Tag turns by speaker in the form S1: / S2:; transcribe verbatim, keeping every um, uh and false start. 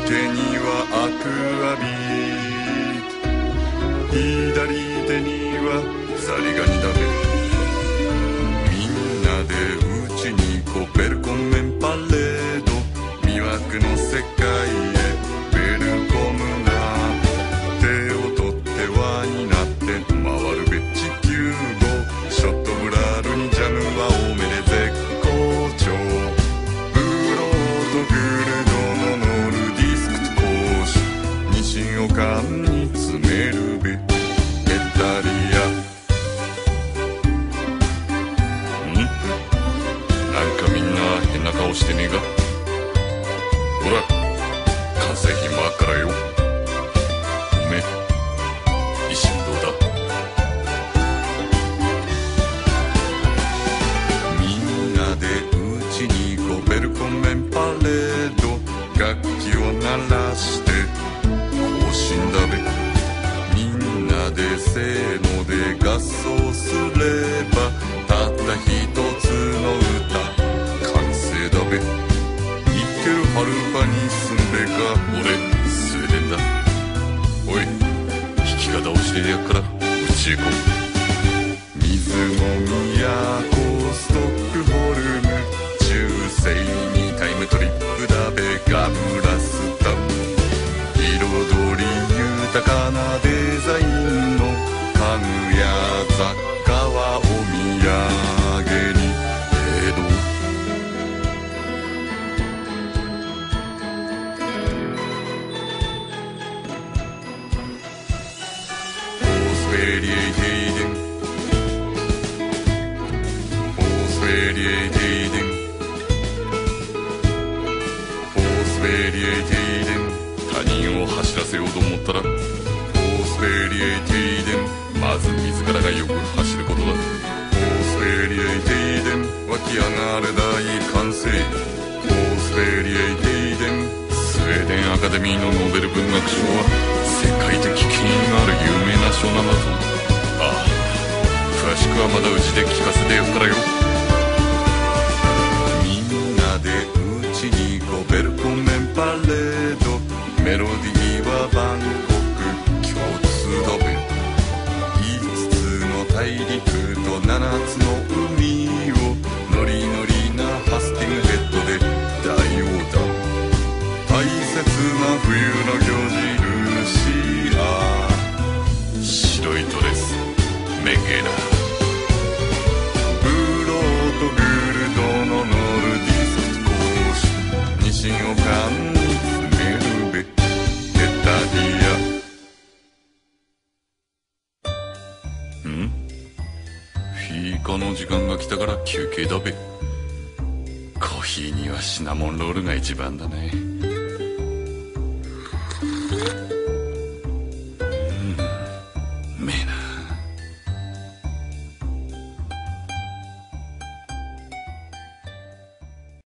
S1: 手にはアクアビート、左手にはザリガニだべ。みんなでうちに行こうベルコンメンパレード、魅惑の世界へウェルコムな。手を取って輪になって回るべ地球号、ショットブラールにジャムは多めで絶好調。ブローとグルドのノルディスクと講師、西を缶に詰めるべエタリア。ん？なんかみんな変な顔してねえか。ほら完成品もあっからよ。おめえ一瞬どうだ。みんなでうちに行こうベルコンメンパレード、楽器を鳴らして行進だべ。みんなでせーので合奏すればたった一つの歌完成だべ。ニッケルハルパに住んべか。俺スウェーデンだ。おい弾き方をしてやっからうちへ行こう。水の都ストックホルム、中世にタイムトリップだべ。ガムラスタウン、彩り豊かなデザインの家具や雑貨はお土産に江戸。オースウェリエイテイデン、オースウェリエイテイデン、オースウェリエイテイデン。他人を走らせようと思ったらオースウェリエイテイデン、まず自らがよく走ることだ。オースウェリエイテイデン、湧き上がれ大歓声。オースウェリエイテイデン、スウェーデンアカデミーのノーベル文学賞は世界的権威がある有名な賞なんだぞ。ああ、詳しくはまだうちで聞かせてやっからよ。みんなでうちに行こうベルコンメンパレード、メロディーは万国共通だべ。いつつの大陸とななつの海をノリノリなハスティングヘッドで大横断。大切な冬の行事ルーシア、白いドレスメンゲーだ。ブローとグルドのノルディスク講師、西を缶に詰めるべエタリア。ん？フィーカの時間が来たから休憩だべ。コーヒーにはシナモンロールが一番だね。